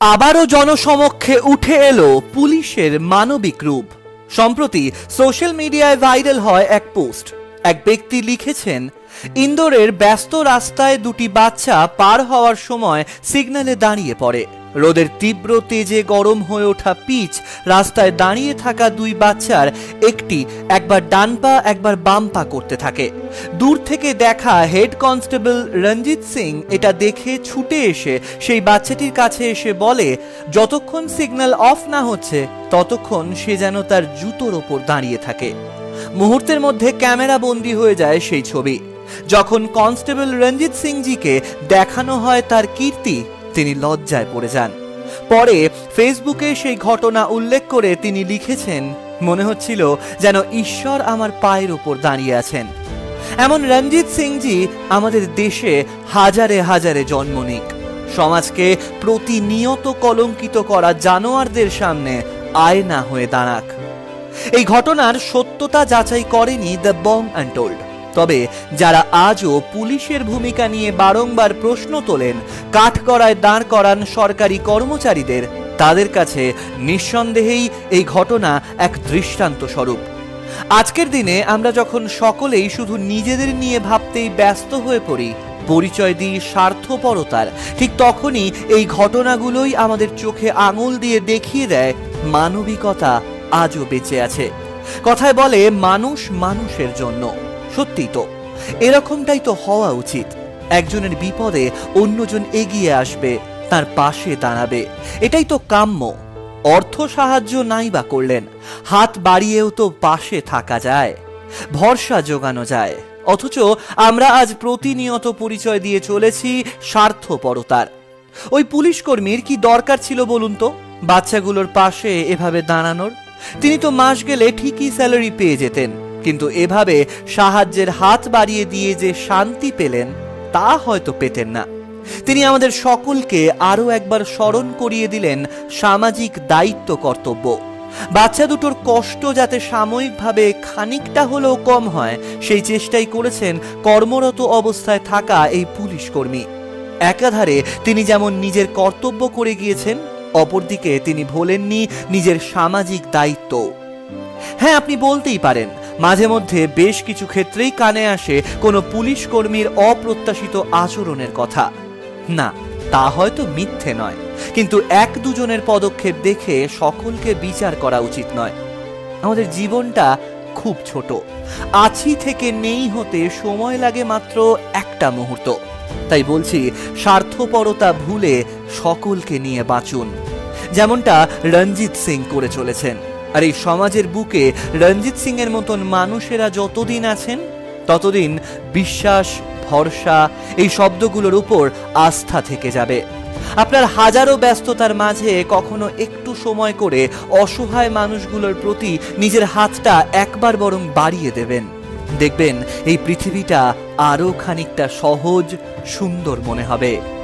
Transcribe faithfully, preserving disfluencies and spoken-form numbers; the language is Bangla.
আবারও জনসমক্ষে উঠে এলো পুলিশের মানবিক রূপ। সম্প্রতি সোশ্যাল মিডিয়ায় ভাইরাল হয় এক পোস্ট। এক ব্যক্তি লিখেছেন, ইন্দোরের ব্যস্ত রাস্তায় দুটি বাচ্চা পার হওয়ার সময় সিগন্যালে দাঁড়িয়ে পড়ে। রোদের তীব্র তেজে গরম হয়ে ওঠা পিচ রাস্তায় দাঁড়িয়ে থাকা দুই বাচ্চার একটি একবার ডান পা একবার বাম পা করতে থাকে। দূর থেকে দেখা হেড কনস্টেবল রঞ্জিত সিং এটা দেখে ছুটে এসে সেই বাচ্চাটির কাছে এসে বলে, যতক্ষণ সিগন্যাল অফ না হচ্ছে ততক্ষণ সে যেন তার জুতোর ওপর দাঁড়িয়ে থাকে। মুহূর্তের মধ্যে ক্যামেরা বন্দী হয়ে যায় সেই ছবি। যখন কনস্টেবল রঞ্জিত সিংজিকে দেখানো হয় তার কীর্তি, তিনি লজ্জায় পড়ে যান। পরে ফেসবুকে সেই ঘটনা উল্লেখ করে তিনি লিখেছেন, মনে হচ্ছিল যেন ঈশ্বর আমার পায়ের উপর দাঁড়িয়ে আছেন। এমন রঞ্জিত সিংজি আমাদের দেশে হাজারে হাজারে জন্ম নিক, সমাজকে প্রতিনিয়ত কলঙ্কিত করা জানোয়ারদের সামনে আয়না হয়ে দাঁড়াক। এই ঘটনার সত্যতা যাচাই করেনি দ্য বং আনটোল্ড। তবে যারা আজও পুলিশের ভূমিকা নিয়ে বারংবার প্রশ্ন তোলেন, কাঠগড়ায় দাঁড় করান সরকারি কর্মচারীদের, তাদের কাছে নিঃসন্দেহেই এই ঘটনা এক দৃষ্টান্ত স্বরূপ। আজকের দিনে আমরা যখন সকলেই শুধু নিজেদের নিয়ে ভাবতেই ব্যস্ত হয়ে পড়ি, পরিচয় দিই স্বার্থপরতার, ঠিক তখনই এই ঘটনাগুলোই আমাদের চোখে আঙুল দিয়ে দেখিয়ে দেয় মানবিকতা আজও বেঁচে আছে। কথায় বলে, মানুষ মানুষের জন্য। সত্যি তো, এরকমটাই তো হওয়া উচিত। একজনের বিপদে অন্যজন এগিয়ে আসবে, তার পাশে দাঁড়াবে, এটাই তো কাম্য। অর্থ সাহায্য নাই বা করলেন, হাত বাড়িয়েও তো পাশে থাকা যায়, ভরসা জোগানো যায়। অথচ আমরা আজ প্রতিনিয়ত পরিচয় দিয়ে চলেছি স্বার্থপরতার। ওই পুলিশ কর্মীর কি দরকার ছিল বলুন তো বাচ্চাগুলোর পাশে এভাবে দাঁড়ানোর? তিনি তো মাস গেলে ঠিকই স্যালারি পেয়ে যেতেন, কিন্তু এভাবে সাহায্যের হাত বাড়িয়ে দিয়ে যে শান্তি পেলেন তা হয়তো পেতেন না। তিনি আমাদের সকলকে আরো একবার স্মরণ করিয়ে দিলেন সামাজিক দায়িত্ব কর্তব্য। বাচ্চা দুটোর কষ্ট যাতে সাময়িকভাবে খানিকটা হলেও কম হয়, সেই চেষ্টাই করেছেন কর্মরত অবস্থায় থাকা এই পুলিশ কর্মী। একাধারে তিনি যেমন নিজের কর্তব্য করে গিয়েছেন, অপরদিকে তিনি ভোলেননি নিজের সামাজিক দায়িত্ব। হ্যাঁ, আপনি বলতেই পারেন, মাঝে মধ্যে বেশ কিছু ক্ষেত্রেই কানে আসে কোনো পুলিশ কর্মীর অপ্রত্যাশিত আচরণের কথা। না, তা হয়তো মিথ্যে নয়, কিন্তু এক দুজনের পদক্ষেপ দেখে সকলকে বিচার করা উচিত নয়। আমাদের জীবনটা খুব ছোট, আছি থেকে নেই হতে সময় লাগে মাত্র একটা মুহূর্ত। তাই বলছি, স্বার্থপরতা ভুলে সকলকে নিয়ে বাঁচুন, যেমনটা রঞ্জিত সিং করে চলেছেন। আর এই সমাজের বুকে রঞ্জিত সিং এর মতন মানুষেরা যতদিন আছেন, ততদিন বিশ্বাস, ভরসা এই শব্দগুলোর উপর আস্থা থেকে যাবে। আপনার হাজারো ব্যস্ততার মাঝে কখনো একটু সময় করে অসহায় মানুষগুলোর প্রতি নিজের হাতটা একবার বরং বাড়িয়ে দেবেন। দেখবেন এই পৃথিবীটা আরো খানিকটা সহজ, সুন্দর মনে হবে।